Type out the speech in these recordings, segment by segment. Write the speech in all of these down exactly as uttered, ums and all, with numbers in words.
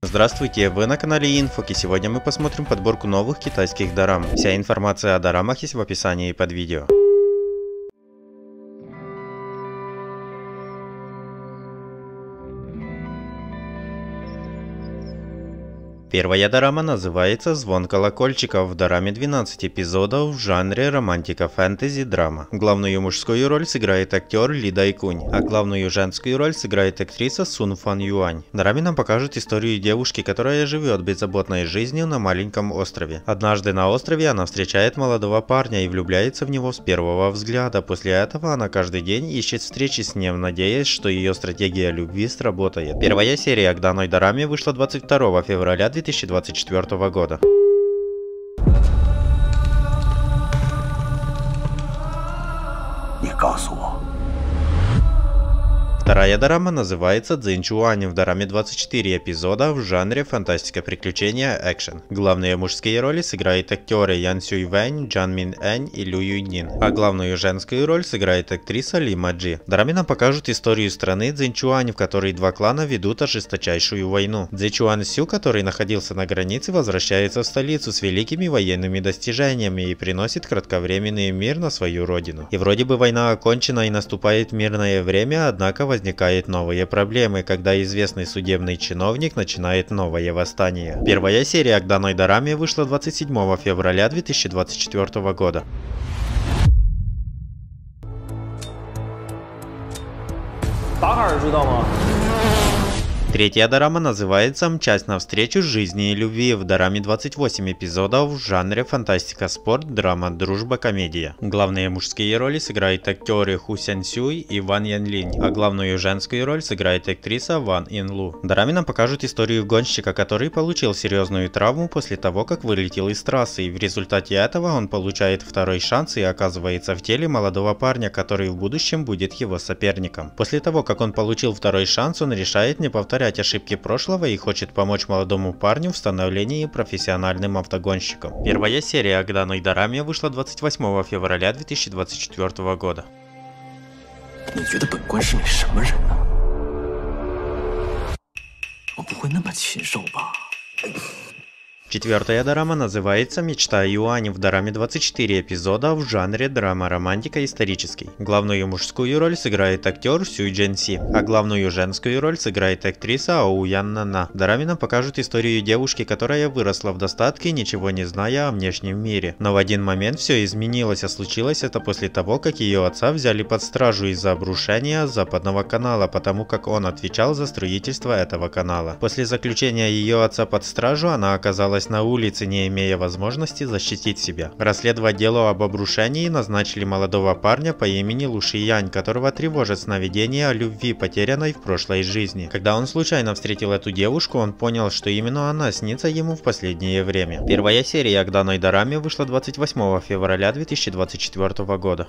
Здравствуйте, вы на канале Инфок, и сегодня мы посмотрим подборку новых китайских дорам. Вся информация о дорамах есть в описании под видео. Первая дорама называется «Звон колокольчиков». В дораме двенадцать эпизодов в жанре романтика-фэнтези-драма. Главную мужскую роль сыграет актер Ли Дайкунь, а главную женскую роль сыграет актриса Сун Фан Юань. В дораме нам покажут историю девушки, которая живет беззаботной жизнью на маленьком острове. Однажды на острове она встречает молодого парня и влюбляется в него с первого взгляда. После этого она каждый день ищет встречи с ним, надеясь, что ее стратегия любви сработает. Первая серия к данной дораме вышла двадцать второго февраля две тысячи двадцать четвёртого года. Вторая дорама называется «Цзиньчуань». В дораме двадцать четыре эпизода в жанре фантастика, приключения, экшен. Главные мужские роли сыграют актеры Ян Сюй Вэнь, Джан Мин Энь и Лю Юйнин, а главную женскую роль сыграет актриса Ли Ма Джи. В дораме нам покажут историю страны Цзиньчуань, в которой два клана ведут ожесточайшую войну. Цзиньчуань Сю, который находился на границе, возвращается в столицу с великими военными достижениями и приносит кратковременный мир на свою родину. И вроде бы война окончена и наступает мирное время, однако возникает возникают новые проблемы, когда известный судебный чиновник начинает новое восстание. Первая серия к данной дораме вышла двадцать седьмого февраля две тысячи двадцать четвёртого года. Третья дорама называется «Мчась навстречу жизни и любви». В дораме двадцать восемь эпизодов в жанре фантастика, спорт, драма, дружба, комедия. Главные мужские роли сыграют актеры Ху Сян Сюй и Ван Ян Линь, а главную женскую роль сыграет актриса Ван Ин Лу. В дораме нам покажут историю гонщика, который получил серьезную травму после того, как вылетел из трассы, и в результате этого он получает второй шанс и оказывается в теле молодого парня, который в будущем будет его соперником. После того, как он получил второй шанс, он решает не повторять ошибки прошлого и хочет помочь молодому парню в становлении профессиональным автогонщиком. Первая серия к данной дораме вышла двадцать восьмого февраля две тысячи двадцать четвёртого года. Четвертая дорама называется «Мечта Юань». В дораме двадцать четыре эпизода в жанре драма, романтика, исторический. Главную мужскую роль сыграет актер Сюй Джен Си, а главную женскую роль сыграет актриса Оу Ян Нана. В дораме нам покажут историю девушки, которая выросла в достатке, ничего не зная о внешнем мире. Но в один момент все изменилось, а случилось это после того, как ее отца взяли под стражу из-за обрушения западного канала, потому как он отвечал за строительство этого канала. После заключения ее отца под стражу она оказалась на улице, не имея возможности защитить себя. Расследовать дело об обрушении назначили молодого парня по имени Лу Шиянь, которого тревожит сновидение о любви, потерянной в прошлой жизни. Когда он случайно встретил эту девушку, он понял, что именно она снится ему в последнее время. Первая серия к данной дораме вышла двадцать восьмого февраля две тысячи двадцать четвёртого года.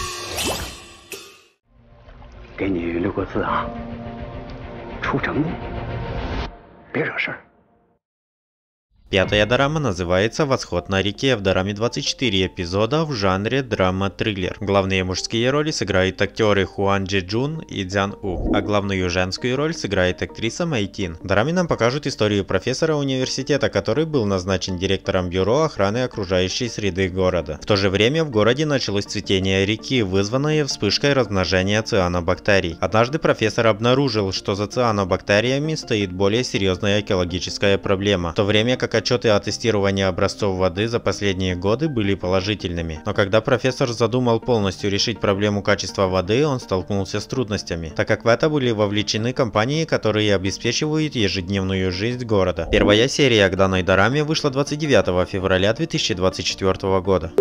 Пятая дорама называется «Восход на реке». В дораме двадцать четыре эпизода в жанре драма-триллер. Главные мужские роли сыграют актеры Хуан Джи Джун и Цзян У, а главную женскую роль сыграет актриса Мэй Тин. В дораме нам покажут историю профессора университета, который был назначен директором бюро охраны окружающей среды города. В то же время в городе началось цветение реки, вызванное вспышкой размножения цианобактерий. Однажды профессор обнаружил, что за цианобактериями стоит более серьезная экологическая проблема, в то время как отчеты о тестировании образцов воды за последние годы были положительными. Но когда профессор задумал полностью решить проблему качества воды, он столкнулся с трудностями, так как в это были вовлечены компании, которые обеспечивают ежедневную жизнь города. Первая серия к данной дораме вышла двадцать девятого февраля две тысячи двадцать четвёртого года.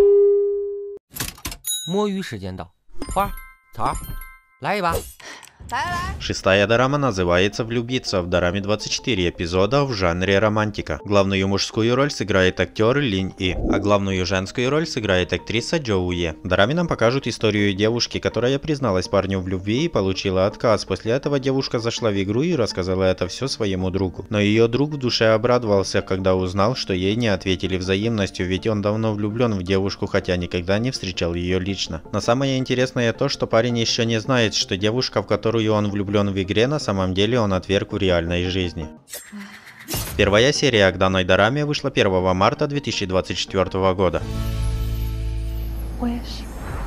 Шестая дорама называется «Влюбиться». В дораме двадцать четыре эпизода в жанре романтика. Главную мужскую роль сыграет актер Линь И, а главную женскую роль сыграет актриса Джоу Е. В дораме нам покажут историю девушки, которая призналась парню в любви и получила отказ. После этого девушка зашла в игру и рассказала это все своему другу. Но ее друг в душе обрадовался, когда узнал, что ей не ответили взаимностью, ведь он давно влюблен в девушку, хотя никогда не встречал ее лично. Но самое интересное то, что парень еще не знает, что девушка, в которую он влюблен в игре, на самом деле он отверг в реальной жизни. Первая серия к данной дораме вышла первого марта две тысячи двадцать четвёртого года. Wish.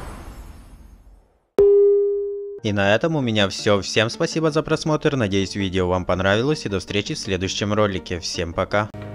И на этом у меня все. Всем спасибо за просмотр. Надеюсь, видео вам понравилось, и до встречи в следующем ролике. Всем пока.